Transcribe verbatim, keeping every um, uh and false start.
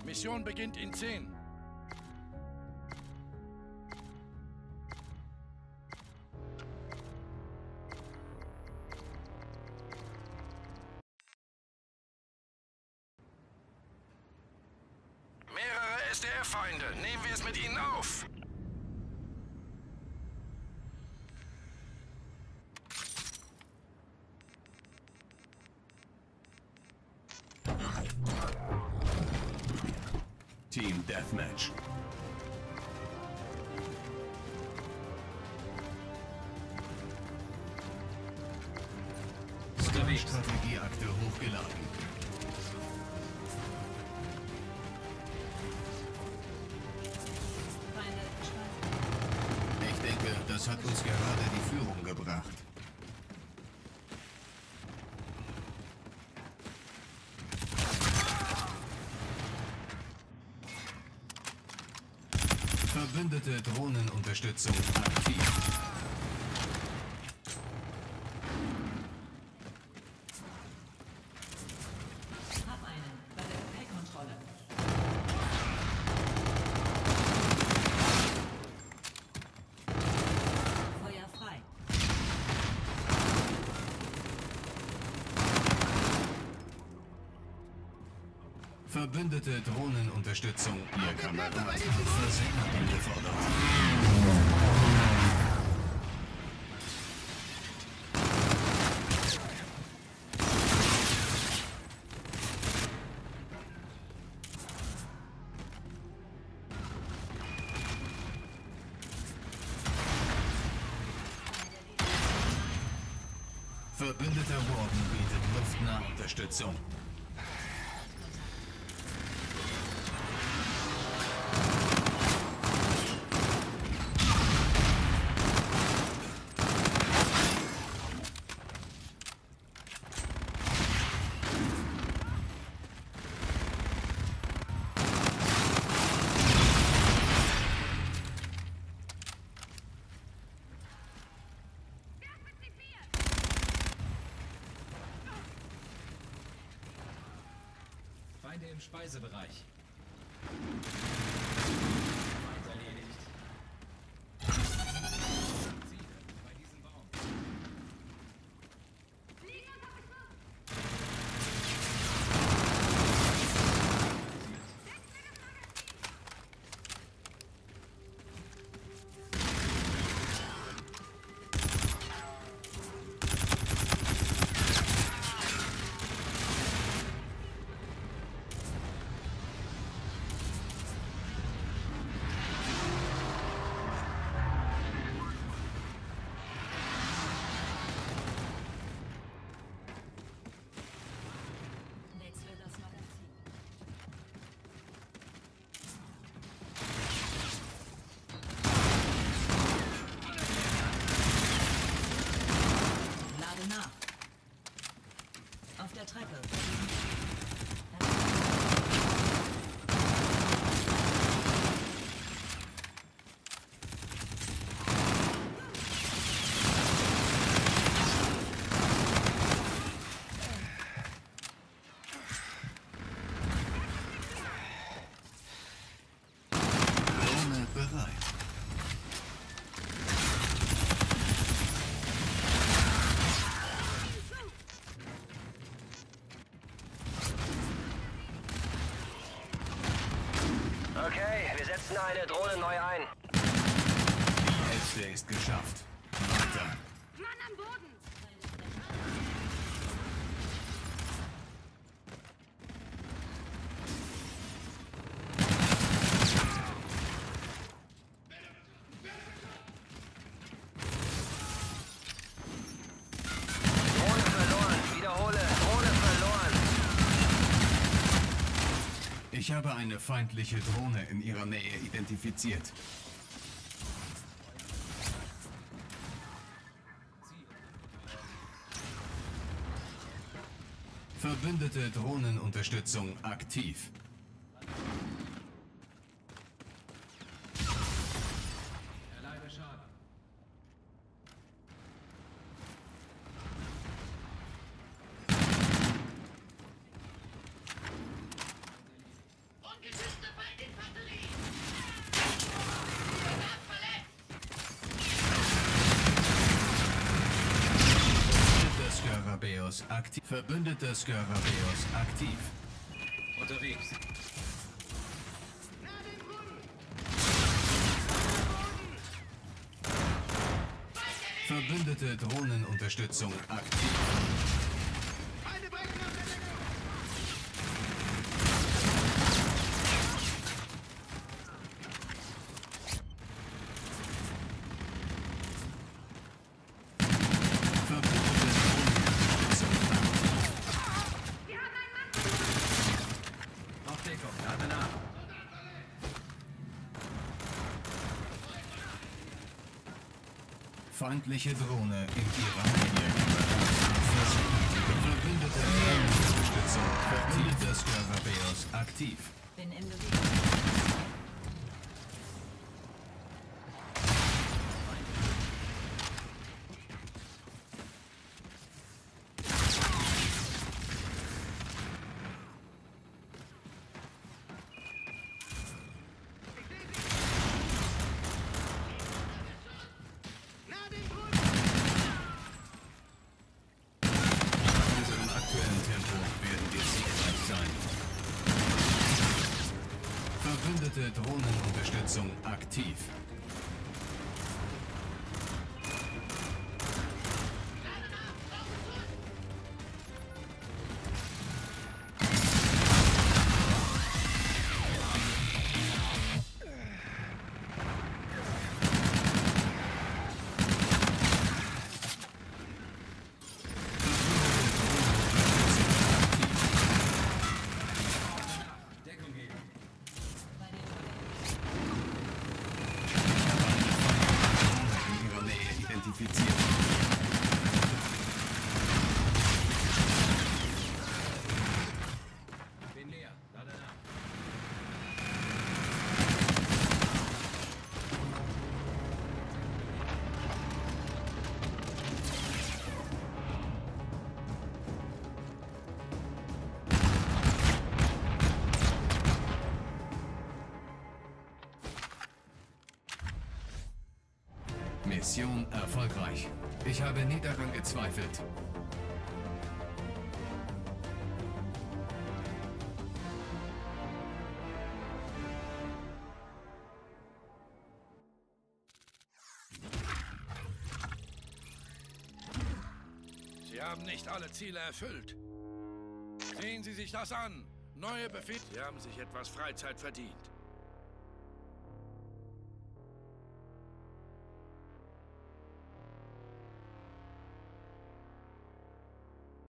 Mission beginnt in zehn. Mehrere S D F-Feinde. Nehmen wir es mit ihnen auf. Team Deathmatch. Strategieakte hochgeladen. Ich denke, das hat uns gerade die Führung gebracht. Verbündete Drohnenunterstützung aktiv. Hab einen bei der Gepäckkontrolle. Feuer frei. Verbündete Drohnenunterstützung. Ihr Kamerad hat Versenkung gefordert. Verbündeter Warden bietet Luftnahunterstützung. Feinde im Speisebereich. Feind erledigt. Ziele bei diesem Baum. Wechsle das Magazin. Lade nach. Auf der Treppe. Drohne bereit. Okay, wir setzen eine Drohne neu ein. Die Hälfte ist geschafft. Weiter. Mann am Boden! Drohne verloren. Wiederhole. Drohne verloren. Ich habe eine feindliche Drohne in ihrer Nähe identifiziert. Verbündete Drohnenunterstützung aktiv. Erleide Schaden. Und Skarabäus aktiv. Verbündeter Skarabäus aktiv. Unterwegs. Verbündete Drohnenunterstützung aktiv. Auf Deckung. Lade nach. Feindliche Drohne in ihrer Nähe. Verbündete Drohnenunterstützung. Verbündeter Skarabäus aktiv. Bin in Bewegung. Bei unserem aktuellen Tempo werden wir siegreich sein. Verbündete Drohnenunterstützung aktiv. Deckung geben. Bei den In ihrer Nähe identifiziert. Bin leer. Lade nach. Mission erfolgreich. Ich habe nie daran gezweifelt. Sie haben nicht alle Ziele erfüllt. Sehen Sie sich das an. Neue Befehle. Sie haben sich etwas Freizeit verdient.